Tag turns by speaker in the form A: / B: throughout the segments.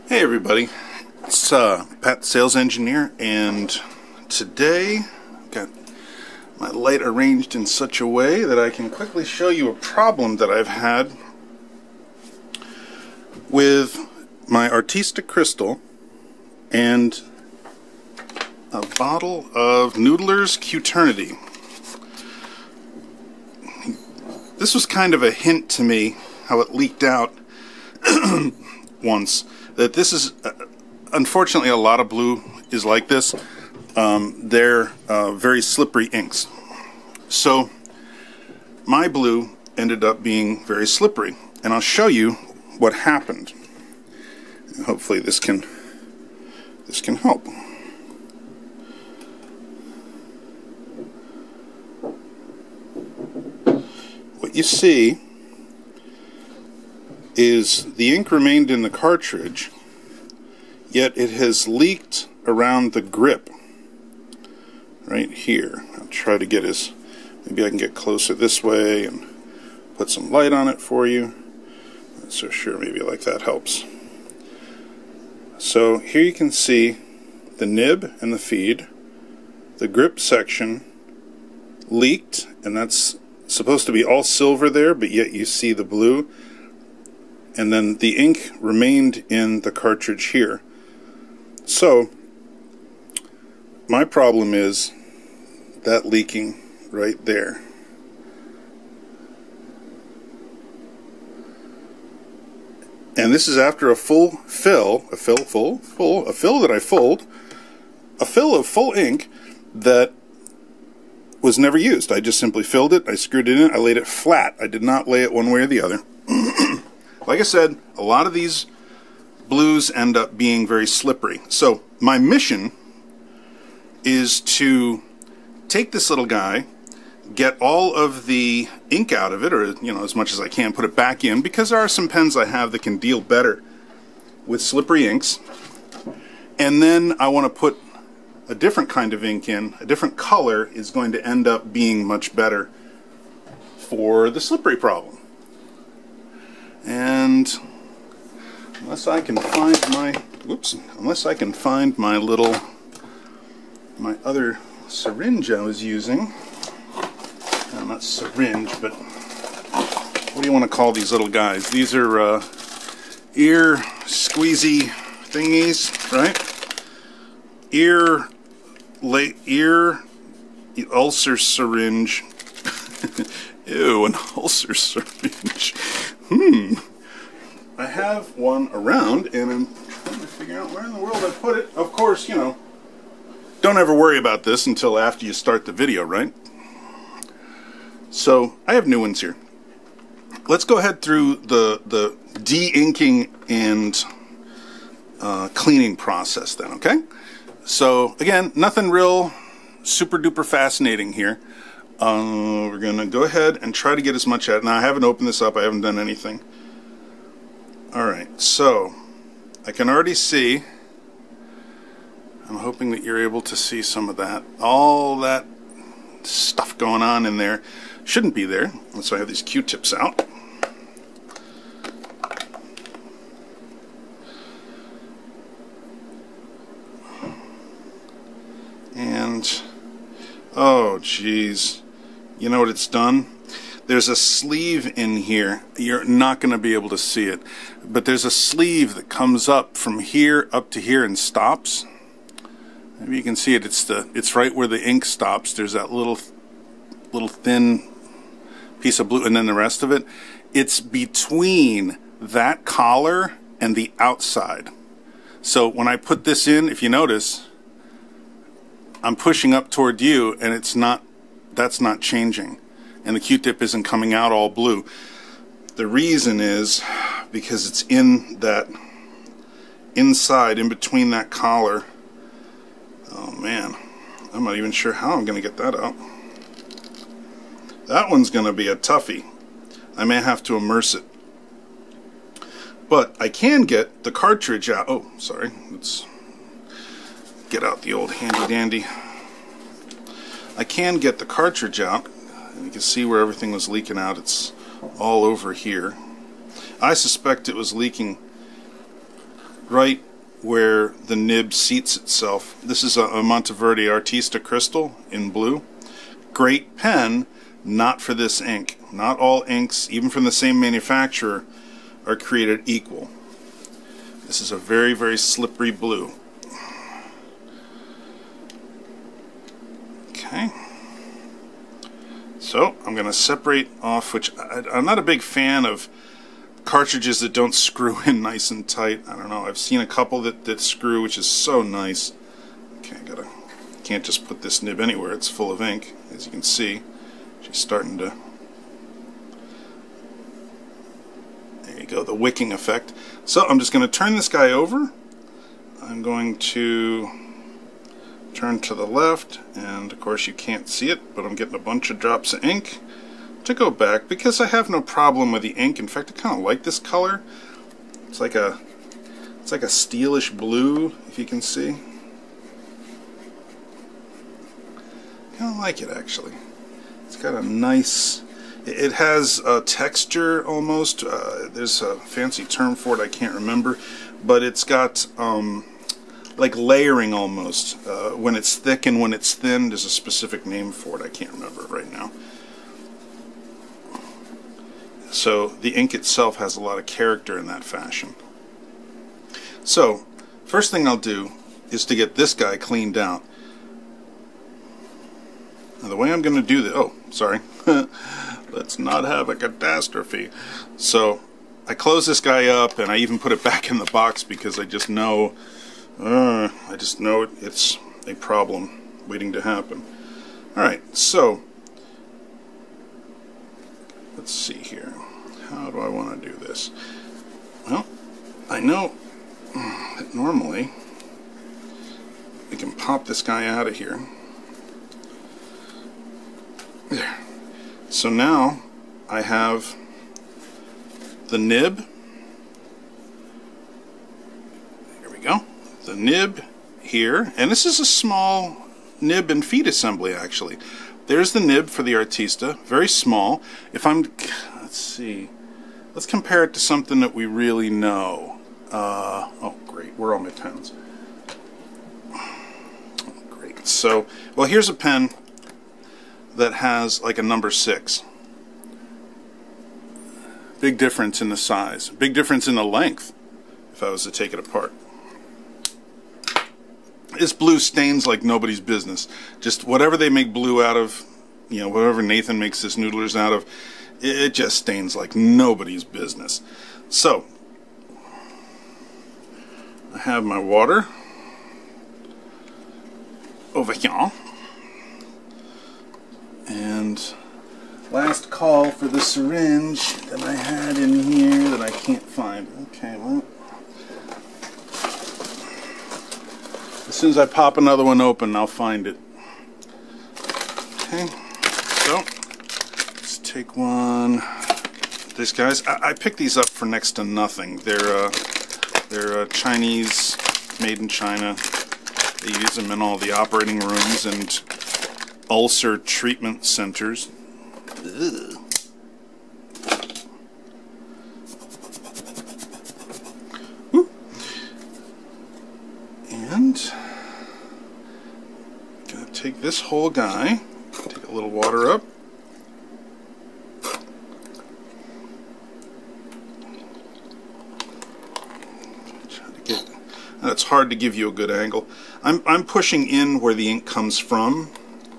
A: Hey everybody, it's Pat the Sales Engineer, and today I've got my light arranged in such a way that I can quickly show you a problem that I've had with my Artista Crystal and a bottle of Noodler's Qternity. This was kind of a hint to me how it leaked out once. That this is, unfortunately, a lot of blue is like this. They're very slippery inks. So my blue ended up being very slippery, and I'll show you what happened. And hopefully this can help. What you see is the ink remained in the cartridge, yet it has leaked around the grip right here. I'll try to get maybe I can get closer this way and put some light on it for you. Not so sure, maybe like that helps. So here you can see the nib and the feed. The grip section leaked, and that's supposed to be all silver there, but yet you see the blue. And then the ink remained in the cartridge here. So my problem is that leaking right there. And this is after a full fill, a fill that I filled, a fill of full ink that was never used. I just simply filled it, I screwed it in, I laid it flat. I did not lay it one way or the other. Like I said, a lot of these blues end up being very slippery. So my mission is to take this little guy, get all of the ink out of it, or as much as I can, put it back in, because there are some pens I have that can deal better with slippery inks. And then I want to put a different kind of ink in. A different color is going to end up being much better for the slippery problem. And unless I can find my other syringe I was using, not syringe, but what do you want to call these little guys? These are ear squeezy thingies, right? Ear ulcer syringe. Ew, an ulcer syringe. I have one around, and I'm trying to figure out where in the world I put it. Of course, don't ever worry about this until after you start the video, right? So, I have new ones here. Let's go ahead through the de-inking and cleaning process then, okay? So, again, nothing real super duper fascinating here. We're going to go ahead and try to get as much out. Now, I haven't opened this up. I haven't done anything. Alright, so I can already see. I'm hoping that you're able to see some of that. All that stuff going on in there shouldn't be there. So I have these Q-tips out. And, oh geez. You know what it's done? There's a sleeve in here. You're not going to be able to see it. But there's a sleeve that comes up from here up to here and stops. Maybe you can see it. It's right where the ink stops. There's that little thin piece of blue, and then the rest of it. It's between that collar and the outside. So when I put this in, if you notice, I'm pushing up toward you, and that's not changing, and the Q-tip isn't coming out all blue. The reason is because it's in that inside, in between that collar. Oh man, I'm not even sure how I'm going to get that out. That one's going to be a toughie. I may have to immerse it. But I can get the cartridge out. Oh, sorry. Let's get out the old handy dandy. I can get the cartridge out, and you can see where everything was leaking out. It's all over here. I suspect it was leaking right where the nib seats itself. This is a MonteVerde Artista Crystal in blue. Great pen, not for this ink. Not all inks, even from the same manufacturer, are created equal. This is a very, very slippery blue. Okay. So I'm going to separate off, which I'm not a big fan of cartridges that don't screw in nice and tight. I don't know. I've seen a couple that screw, which is so nice. Okay, can't just put this nib anywhere. It's full of ink, as you can see. She's starting to. There you go, the wicking effect. So I'm just going to turn this guy over. I'm going to turn to the left, and of course you can't see it, but I'm getting a bunch of drops of ink to go back because I have no problem with the ink. In fact, I kind of like this color. It's like a steelish blue, if you can see. Kind of like it, actually. It's got a nice. It has a texture almost. There's a fancy term for it I can't remember, but it's got like layering almost. When it's thick and when it's thin, there's a specific name for it. I can't remember it right now. So the ink itself has a lot of character in that fashion. So first thing I'll do is to get this guy cleaned out. Now the way I'm going to do this, oh, sorry, let's not have a catastrophe. So I close this guy up, and I even put it back in the box because I just know it's a problem waiting to happen. Alright, so let's see here. How do I want to do this? Well, I know that normally we can pop this guy out of here. There. So now I have the nib. Here we go. The nib here, and this is a small nib and feed assembly actually. There's the nib for the Artista, very small. Let's see, let's compare it to something that we really know. Oh great, where are all my pens? Oh, great. So, well, here's a pen that has like a number 6. Big difference in the size, big difference in the length if I was to take it apart. This blue stains like nobody's business. Just whatever they make blue out of, you know, whatever Nathan makes this Noodlers out of, it just stains like nobody's business. So, I have my water over here. And last call for the syringe that I had in here that I can't find. Okay, well, as soon as I pop another one open, I'll find it. Okay, so let's take one. These guys, I picked these up for next to nothing. They're Chinese, made in China. They use them in all the operating rooms and ulcer treatment centers. Ugh. And gonna take this whole guy, take a little water up. Try to get. It's hard to give you a good angle. I'm pushing in where the ink comes from.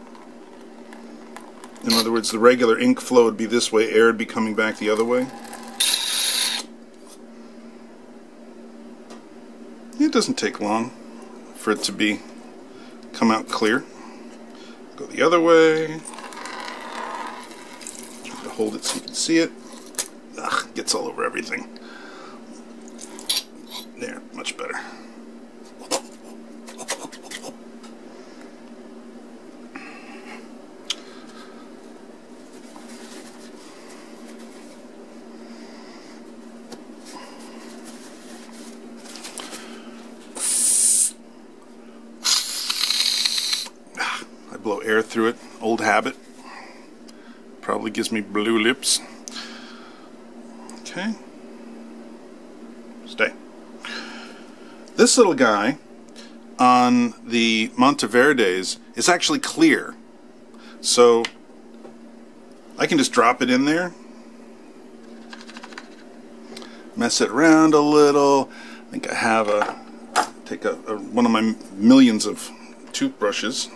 A: In other words, the regular ink flow would be this way, air would be coming back the other way. It doesn't take long for it to come out clear. Go the other way. Try to hold it so you can see it. Ugh, gets all over everything. There, much better. Blow air through it. Old habit. Probably gives me blue lips. Okay. Stay. This little guy on the MonteVerdes is actually clear. So I can just drop it in there, mess it around a little. I think I have take one of my millions of toothbrushes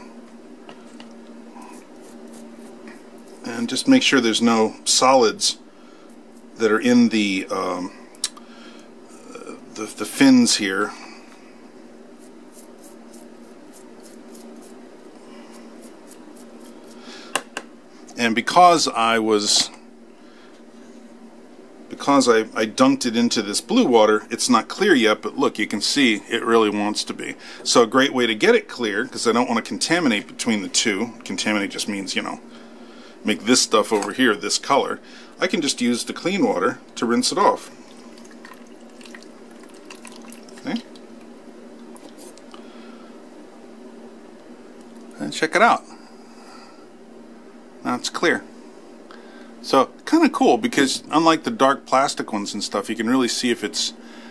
A: and just make sure there's no solids that are in the fins here. And because I dunked it into this blue water, it's not clear yet, but look, you can see it really wants to be. So a great way to get it clear, because I don't want to contaminate between the two, contaminate just means, you know, make this stuff over here this color, I can just use the clean water to rinse it off. Okay. And check it out. Now it's clear. So kind of cool, because unlike the dark plastic ones and stuff, you can really see if it's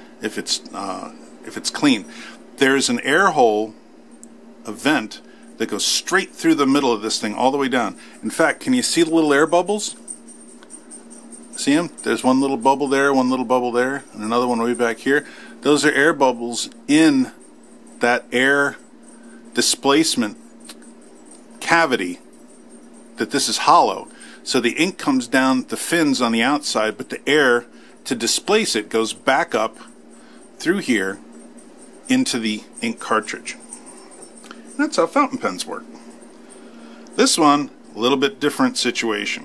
A: clean. There's an air hole, a vent that goes straight through the middle of this thing all the way down. In fact, can you see the little air bubbles? See them? There's one little bubble there, one little bubble there, and another one way back here. Those are air bubbles in that air displacement cavity. That this is hollow, so the ink comes down the fins on the outside, but the air to displace it goes back up through here into the ink cartridge. And that's how fountain pens work. This one, a little bit different situation.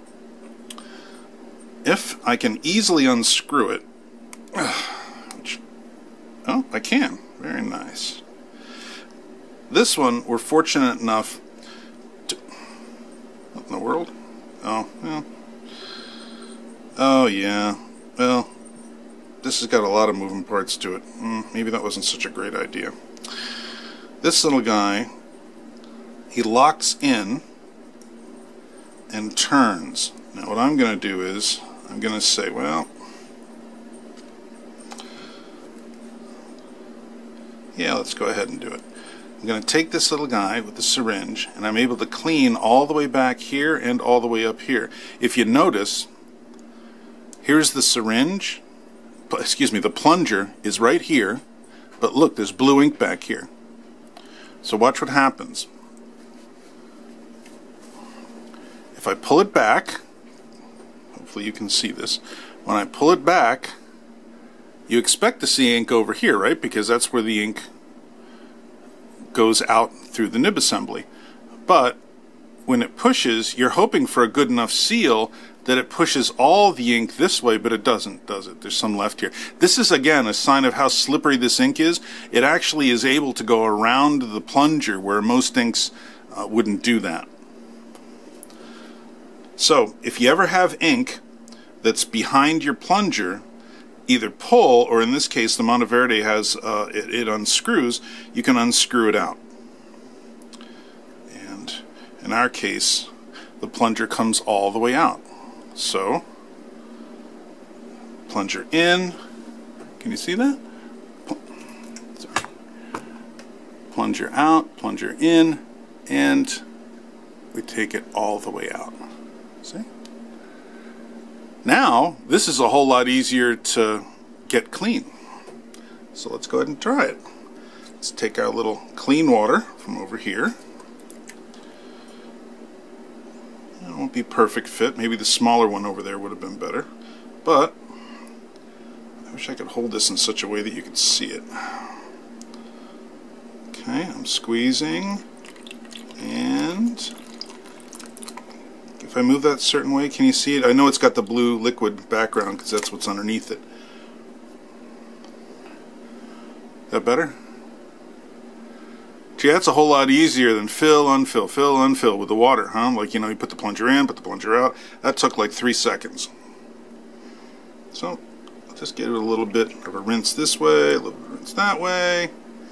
A: If I can easily unscrew it, oh, I can. Very nice. This one, we're fortunate enough. What in the world? Oh, well. Oh, yeah. Well, this has got a lot of moving parts to it. Maybe that wasn't such a great idea. This little guy, he locks in and turns. Now, what I'm going to do is, I'm going to say, well, yeah, let's go ahead and do it. I'm going to take this little guy with the syringe, and I'm able to clean all the way back here and all the way up here. If you notice, here's the syringe, excuse me, the plunger is right here, but look, there's blue ink back here. So watch what happens. If I pull it back, hopefully you can see this, when I pull it back, you expect to see ink over here, right? Because that's where the ink goes out through the nib assembly. But when it pushes, you're hoping for a good enough seal that it pushes all the ink this way, but it doesn't, does it? There's some left here. This is, again, a sign of how slippery this ink is. It actually is able to go around the plunger where most inks wouldn't do that. So if you ever have ink that's behind your plunger, either pull, or in this case the MonteVerde has it unscrews, you can unscrew it out. And in our case, the plunger comes all the way out. So, plunger in, can you see that? Sorry. Plunger out, plunger in, and we take it all the way out. See? Now, this is a whole lot easier to get clean. So let's go ahead and try it. Let's take our little clean water from over here. It won't be perfect fit. Maybe the smaller one over there would have been better. But I wish I could hold this in such a way that you could see it. Okay, I'm squeezing. And if I move that a certain way, can you see it? I know it's got the blue liquid background because that's what's underneath it. Is that better? Gee, that's a whole lot easier than fill, unfill, fill, unfill with the water, huh? Like, you know, you put the plunger in, put the plunger out. That took like 3 seconds. So, I'll just give it a little bit of a rinse this way, a little bit of a rinse that way.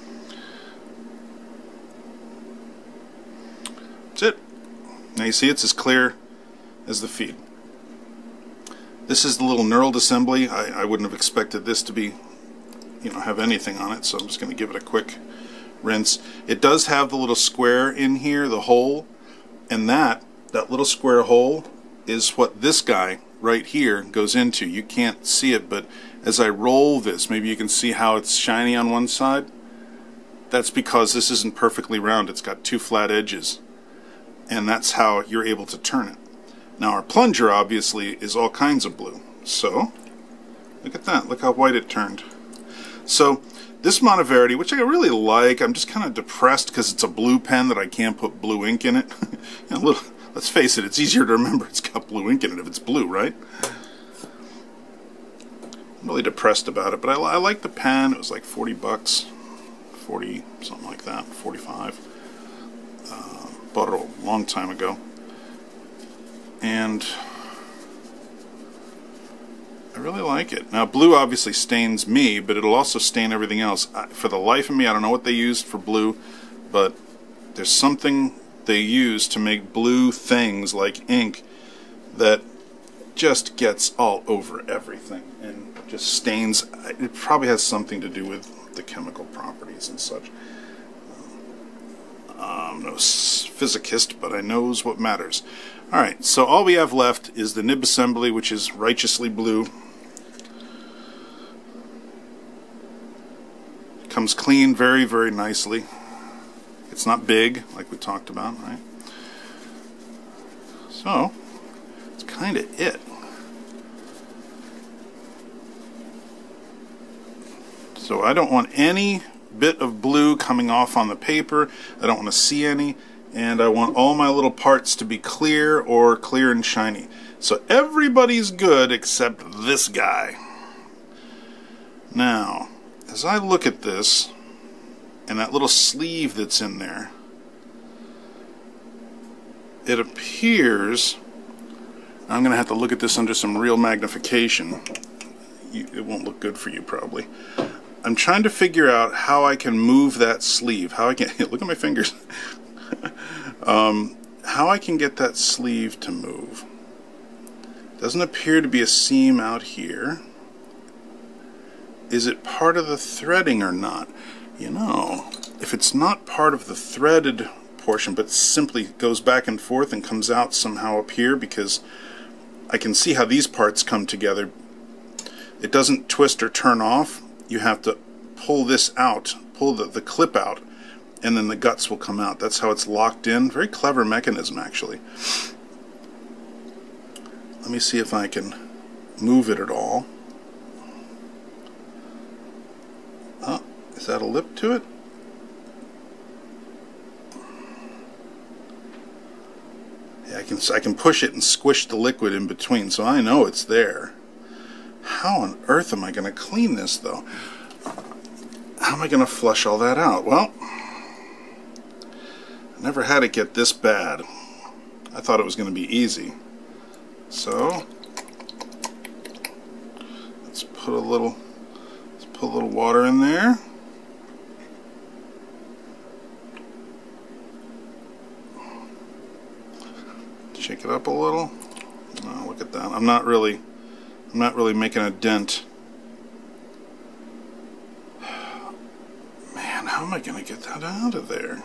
A: That's it. Now you see it's as clear as the feed. This is the little knurled assembly. I wouldn't have expected this to be have anything on it, so I'm just going to give it a quick rinse. It does have the little square in here, the hole, and that little square hole is what this guy right here goes into. You can't see it, but as I roll this, maybe you can see how it's shiny on one side. That's because this isn't perfectly round. It's got two flat edges, and that's how you're able to turn it. Now our plunger obviously is all kinds of blue, so look at that. Look how white it turned. So this MonteVerde, which I really like, I'm just kind of depressed because it's a blue pen that I can't put blue ink in it. Let's face it, it's easier to remember it's got blue ink in it if it's blue, right? I'm really depressed about it, but I like the pen. It was like 40 bucks, 40, something like that, 45. Bought it a long time ago. And I really like it. Now blue obviously stains me, but it'll also stain everything else. For the life of me, I don't know what they used for blue, but there's something they use to make blue things like ink that just gets all over everything and just stains. It probably has something to do with the chemical properties and such. I'm no physicist, but I knows what matters. Alright, so all we have left is the nib assembly, which is righteously blue. It comes clean very, very nicely. It's not big, like we talked about, right? So, it's kind of it. So I don't want any bit of blue coming off on the paper. I don't want to see any. And I want all my little parts to be clear or clear and shiny. So everybody's good except this guy. Now, as I look at this, and that little sleeve that's in there, it appears, I'm going to have to look at this under some real magnification. It won't look good for you probably. I'm trying to figure out how I can move that sleeve. How I can, look at my fingers. How I can get that sleeve to move. Doesn't appear to be a seam out here. Is it part of the threading or not? You know, if it's not part of the threaded portion, but simply goes back and forth and comes out somehow up here, because I can see how these parts come together. It doesn't twist or turn off. You have to pull this out, pull the clip out, and then the guts will come out. That's how it's locked in. Very clever mechanism, actually. Let me see if I can move it at all. Oh, is that a lip to it? Yeah, I can push it and squish the liquid in between, so I know it's there. How on earth am I going to clean this, though? How am I going to flush all that out? Well, I never had it get this bad. I thought it was going to be easy. So, let's put a little water in there. Shake it up a little. Oh, look at that. I'm not really making a dent. Man, how am I going to get that out of there?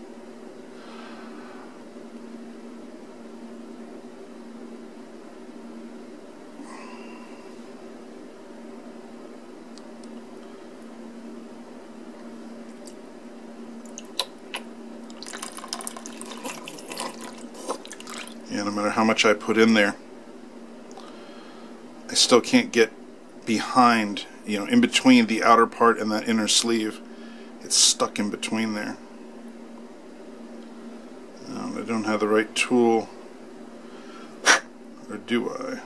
A: Yeah, no matter how much I put in there, I still can't get behind, in between the outer part and that inner sleeve. It's stuck in between there. I don't have the right tool. Or do I?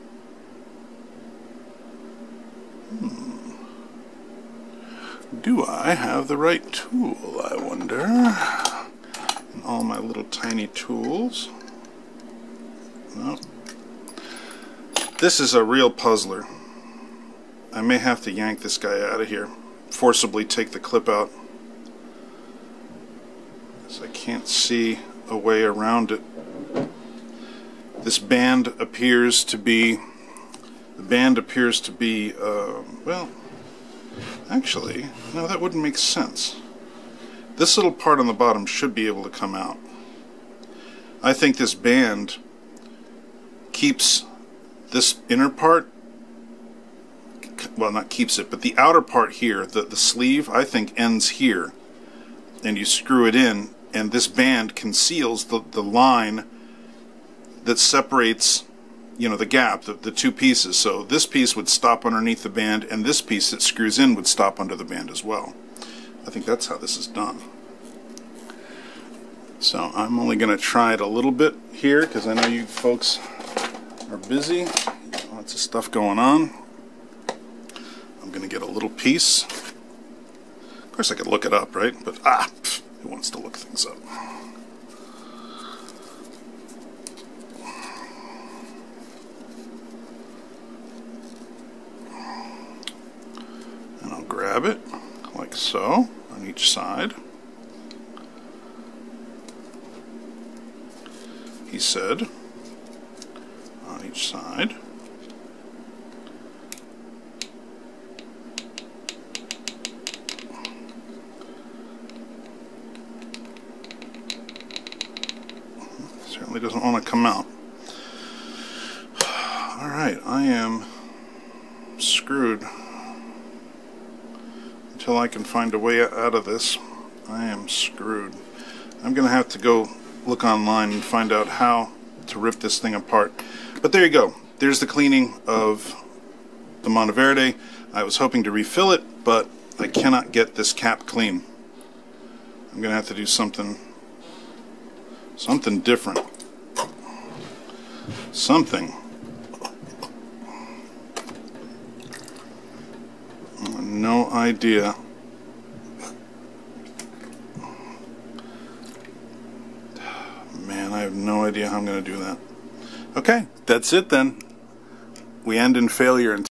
A: Do I have the right tool, I wonder? And all my little tiny tools. Nope. This is a real puzzler. I may have to yank this guy out of here. Forcibly take the clip out, because I can't see a way around it. This band appears to be, well, Actually, no, that wouldn't make sense. This little part on the bottom should be able to come out. I think this band keeps this inner part, well, not keeps it, but the outer part here, the sleeve, I think ends here. And you screw it in, and this band conceals the line that separates, you know, the gap, the two pieces. So this piece would stop underneath the band, and this piece that screws in would stop under the band as well. I think that's how this is done. So I'm only going to try it a little bit here because I know you folks are busy. Lots of stuff going on. I'm going to get a little piece. Of course I could look it up, right? But who wants to look things up? And I'll grab it like so on each side. He said, on each side. Certainly doesn't want to come out. Alright, I am screwed. Until I can find a way out of this, I am screwed. I'm going to have to go look online and find out how to rip this thing apart. But there you go. There's the cleaning of the MonteVerde. I was hoping to refill it, but I cannot get this cap clean. I'm going to have to do something different. Something. No idea. Man, I have no idea how I'm going to do that. Okay, that's it then. We end in failure.